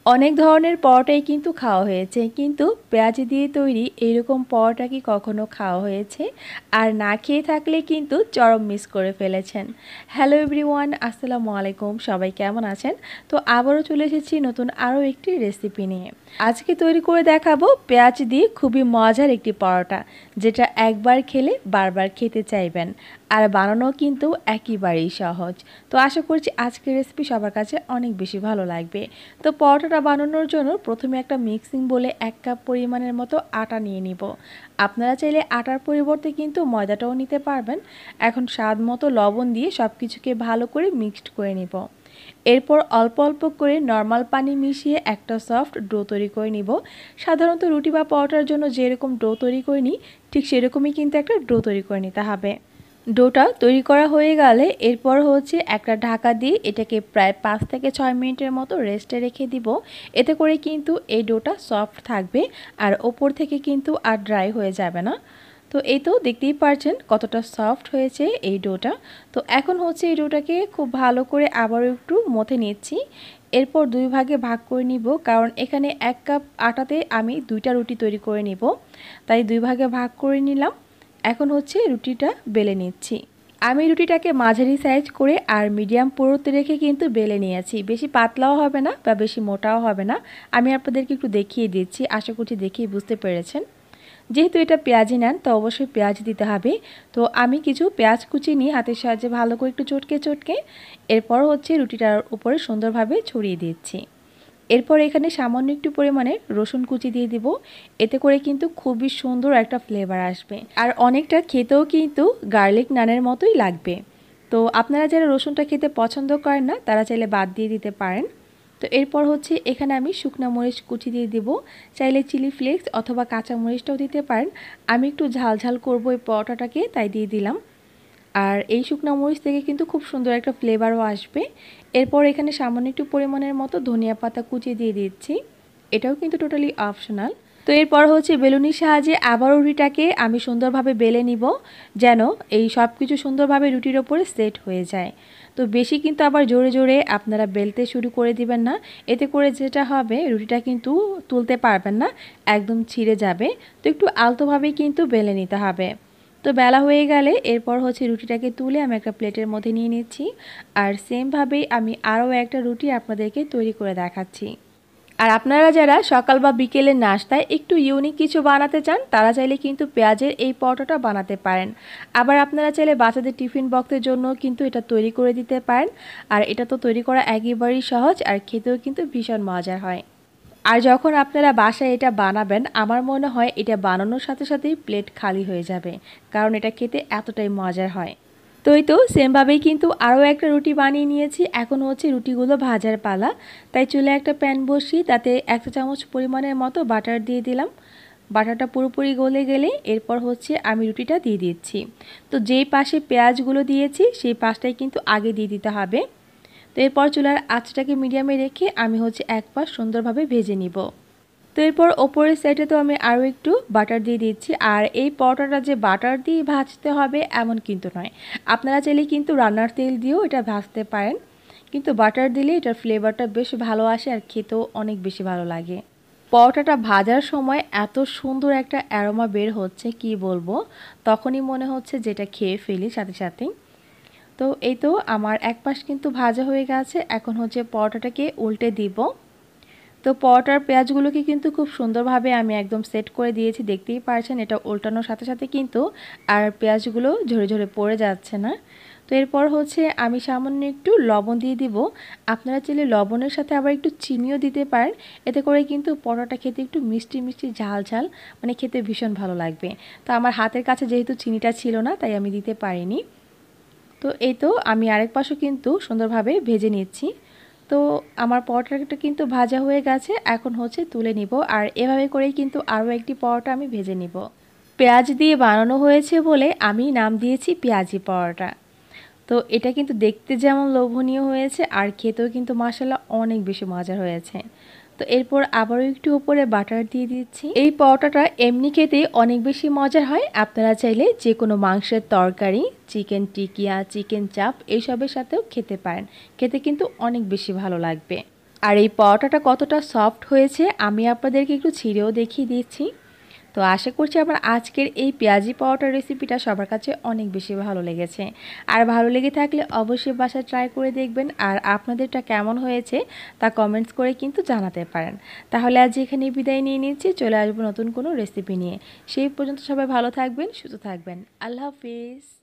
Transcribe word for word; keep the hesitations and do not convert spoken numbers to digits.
অনেক ধরনের পরোটাই কিন্তু খাওয়া হয়েছে, কিন্তু পেঁয়াজ দিয়ে তৈরি এইরকম পরোটা কি কখনো খাওয়া হয়েছে? আর না খেয়ে থাকলে কিন্তু চরম মিস করে ফেলেছেন। হ্যালো এভরিওয়ান, আসসালামু আলাইকুম। সবাই কেমন আছেন? তো আবারও চলে এসেছি নতুন আরও একটি রেসিপি নিয়ে। আজকে তৈরি করে দেখাবো পেঁয়াজ দিয়ে খুবই মজার একটি পরোটা, যেটা একবার খেলে বারবার খেতে চাইবেন। আর বানানো কিন্তু একেবারেই সহজ। তো আশা করছি আজকের রেসিপি সবার কাছে অনেক বেশি ভালো লাগবে। তো পরোটাটা বানানোর জন্য প্রথমে একটা মিক্সিং বলে এক কাপ পরিমাণের মতো আটা নিয়ে নিব। আপনারা চাইলে আটার পরিবর্তে কিন্তু ময়দাটাও নিতে পারবেন। এখন স্বাদ মতো লবণ দিয়ে সব কিছুকে ভালো করে মিক্সড করে নিব। এরপর অল্প অল্প করে নর্মাল পানি মিশিয়ে একটা সফট ডো তৈরি করে নিব। সাধারণত রুটি বা পরোটার জন্য যেরকম ডো তৈরি করে নিই, ঠিক সেরকমই কিন্তু একটা ডো তৈরি করে নিতে হবে। ডোটা তৈরি করা হয়ে গেলে এরপর হচ্ছে একটা ঢাকা দিয়ে এটাকে প্রায় পাঁচ থেকে ছয় মিনিটের মতো রেস্টে রেখে দিব। এতে করে কিন্তু এই ডোটা সফট থাকবে আর ওপর থেকে কিন্তু আর ড্রাই হয়ে যাবে না। তো এই তো দেখতেই পারছেন কতটা সফট হয়েছে এই ডোটা। তো এখন হচ্ছে এই ডোটাকে খুব ভালো করে আবারও একটু মথে নিচ্ছি। এরপর দুই ভাগে ভাগ করে নিব, কারণ এখানে এক কাপ আটাতে আমি দুইটা রুটি তৈরি করে নিব, তাই দুই ভাগে ভাগ করে নিলাম। এখন হচ্ছে রুটিটা বেলে নিচ্ছি। আমি রুটিটাকে মাঝারি সাইজ করে আর মিডিয়াম পুরুত্বে রেখে কিন্তু বেলে নিয়েছি। বেশি পাতলাও হবে না বা বেশি মোটাও হবে না। আমি আপনাদেরকে একটু দেখিয়ে দিচ্ছি, আশা করছি দেখেই বুঝতে পেরেছেন। যেহেতু এটা পেঁয়াজি নেন, তো অবশ্যই পেঁয়াজ দিতে হবে। তো আমি কিছু পেঁয়াজ কুচি নিয়ে হাতের সাহায্যে ভালো করে একটু চটকে চটকে এরপর হচ্ছে রুটিটার উপরে সুন্দরভাবে ছড়িয়ে দিচ্ছি। এরপর এখানে সামান্য একটু পরিমাণে রসুন কুচি দিয়ে দিব। এতে করে কিন্তু খুবই সুন্দর একটা ফ্লেভার আসবে আর অনেকটা খেতেও কিন্তু গার্লিক নানের মতোই লাগবে। তো আপনারা যারা রসুনটা খেতে পছন্দ করেন না, তারা চাইলে বাদ দিয়ে দিতে পারেন। তো এরপর হচ্ছে এখানে আমি শুকনো মরিচ কুচি দিয়ে দিব। চাইলে চিলি ফ্লেক্স অথবা কাঁচা মরিচটাও দিতে পারেন। আমি একটু ঝাল ঝাল করবো এই পরোটাটাকে, তাই দিয়ে দিলাম। আর এই শুকনো মরিচ থেকে কিন্তু খুব সুন্দর একটা ফ্লেভারও আসবে। এরপর এখানে সামান্য একটু পরিমাণের মতো ধনিয়া পাতা কুচি দিয়ে দিচ্ছি। এটাও কিন্তু টোটালি অপশনাল। তো এরপর হচ্ছে বেলুনির সাহায্যে আবারও রুটিটাকে আমি সুন্দরভাবে বেলে নিব, যেন এই সব কিছু সুন্দরভাবে রুটির ওপরে সেট হয়ে যায়। তো বেশি কিন্তু আবার জোরে জোরে আপনারা বেলতে শুরু করে দিবেন না। এতে করে যেটা হবে, রুটিটা কিন্তু তুলতে পারবেন না, একদম ছিঁড়ে যাবে। তো একটু আলতোভাবেই কিন্তু বেলে নিতে হবে। তো বেলা হয়ে গেলে এরপর হচ্ছে রুটিটাকে তুলে আমি একটা প্লেটের মধ্যে নিয়ে নিচ্ছি। আর সেমভাবেই আমি আরও একটা রুটি আপনাদেরকে তৈরি করে দেখাচ্ছি। আর আপনারা যারা সকাল বা বিকেলের নাস্তায় একটু ইউনিক কিছু বানাতে চান, তারা চাইলে কিন্তু পেঁয়াজের এই পরোটাটা বানাতে পারেন। আবার আপনারা চাইলে বাচ্চাদের টিফিন বক্সের জন্য কিন্তু এটা তৈরি করে দিতে পারেন। আর এটা তো তৈরি করা একেবারেই সহজ আর খেতেও কিন্তু ভীষণ মজার হয়। আর যখন আপনারা বাসায় এটা বানাবেন, আমার মনে হয় এটা বানানোর সাথে সাথেই প্লেট খালি হয়ে যাবে, কারণ এটা খেতে এতটাই মজার হয়। তো এই তো সেমভাবেই কিন্তু আরও একটা রুটি বানিয়ে নিয়েছি। এখন হচ্ছে রুটিগুলো ভাজার পালা। তাই চুলে একটা প্যান বসিয়ে তাতে এক চা চামচ পরিমাণের মতো বাটার দিয়ে দিলাম। বাটারটা পুরোপুরি গলে গেলে এরপর হচ্ছে আমি রুটিটা দিয়ে দিচ্ছি। তো যেই পাশে পেঁয়াজগুলো দিয়েছি সেই পাশটাই কিন্তু আগে দিয়ে দিতে হবে। তো এরপর চুলার আঁচটাকে মিডিয়ামে রেখে আমি হচ্ছে এক পাশ সুন্দরভাবে ভেজে নিব। তো এরপর ওপরের সাইডে তো আমি আরও একটু বাটার দিয়ে দিচ্ছি। আর এই পরোটাটা যে বাটার দিয়ে ভাজতে হবে এমন কিন্তু নয়, আপনারা চাইলে কিন্তু রান্নার তেল দিয়েও এটা ভাজতে পারেন, কিন্তু বাটার দিলে এটার ফ্লেভারটা বেশ ভালো আসে আর খেতেও অনেক বেশি ভালো লাগে। পরোটাটা ভাজার সময় এত সুন্দর একটা অ্যারোমা বের হচ্ছে, কি বলবো, তখনই মনে হচ্ছে যেটা খেয়ে ফেলি সাথে সাথেই। তো এই তো আমার এক পাশ কিন্তু ভাজা হয়ে গেছে। এখন হচ্ছে পরোটাটাকে উল্টে দিব। তো পরোটার পেঁয়াজগুলোকে কিন্তু খুব সুন্দরভাবে আমি একদম সেট করে দিয়েছি, দেখতেই পারছেন। এটা উল্টানোর সাথে সাথে কিন্তু আর পেঁয়াজগুলো ঝরে ঝরে পড়ে যাচ্ছে না। তো এরপর হচ্ছে আমি সামান্য একটু লবণ দিয়ে দিব। আপনারা চাইলে লবণের সাথে আবার একটু চিনিও দিতে পারেন। এতে করে কিন্তু পরোটা খেতে একটু মিষ্টি মিষ্টি ঝাল ঝাল, মানে খেতে ভীষণ ভালো লাগবে। তো আমার হাতের কাছে যেহেতু চিনিটা ছিল না, তাই আমি দিতে পারিনি। তো এই তো আমি আরেক পাশও কিন্তু সুন্দরভাবে ভেজে নিচ্ছি। তো আমার পরোটাটা কিন্তু ভাজা হয়ে গেছে, এখন হচ্ছে তুলে নিব। আর এভাবে করেই কিন্তু আরও একটি পরোটা আমি ভেজে নিব। পেঁয়াজ দিয়ে বানানো হয়েছে বলে আমি নাম দিয়েছি পেঁয়াজি পরোটা। তো এটা কিন্তু দেখতে যেমন লোভনীয় হয়েছে আর খেতেও কিন্তু মাশাআল্লাহ অনেক বেশি মজার হয়েছে। তো এরপর আবারও একটু উপরে বাটার দিয়ে দিচ্ছি। এই পরোটাটা এমনি খেতে অনেক বেশি মজার হয়। আপনারা চাইলে যে কোনো মাংসের তরকারি, চিকেন টিকিয়া, চিকেন চাপ এইসবের সাথেও খেতে পারেন, খেতে কিন্তু অনেক বেশি ভালো লাগবে। আর এই পরোটাটা কতটা সফট হয়েছে আমি আপনাদেরকে একটু ছিঁড়েও দেখিয়ে দিচ্ছি। তো আশা করছি আমার আজকের এই পেঁয়াজি পরোটার রেসিপিটা সবার কাছে অনেক বেশি ভালো লেগেছে। আর ভালো লেগে থাকলে অবশ্যই বাসায় ট্রাই করে দেখবেন, আর আপনাদেরটা কেমন হয়েছে তা কমেন্টস করে কিন্তু জানাতে পারেন। তাহলে আজ এখানে বিদায় নিয়ে নিচ্ছি, চলে আসবো নতুন কোনো রেসিপি নিয়ে। সেই পর্যন্ত সবাই ভালো থাকবেন, সুস্থ থাকবেন। আল্লাহ হাফিজ।